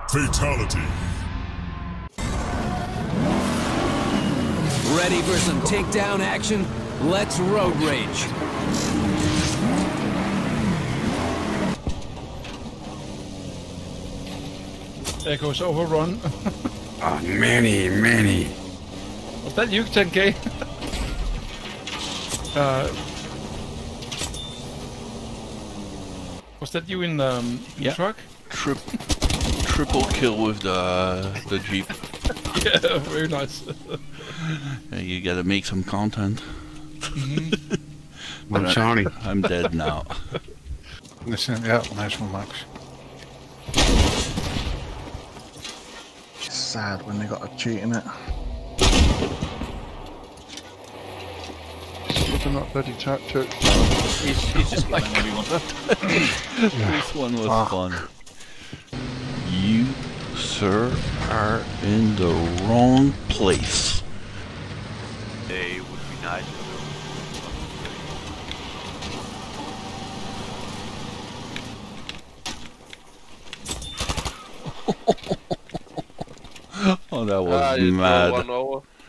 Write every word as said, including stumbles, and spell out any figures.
Fatality. Ready for some takedown action? Let's road rage. Echo's overrun. Oh, many, many. Was that you, ten K? uh, was that you in the, um, in Yeah. the truck? Trip, triple kill with the the Jeep. Yeah, very nice. Uh, you gotta make some content. I'm I- sorry. I'm dead now. Listen, yeah, nice one, Max. It's sad when they got a cheat in it. Looking not bloody tactic. He's, he's just like everyone. This one was Ah. fun. You, sir, are in the wrong place. They would be nice. Oh, that was Ah, you throw mad. one over.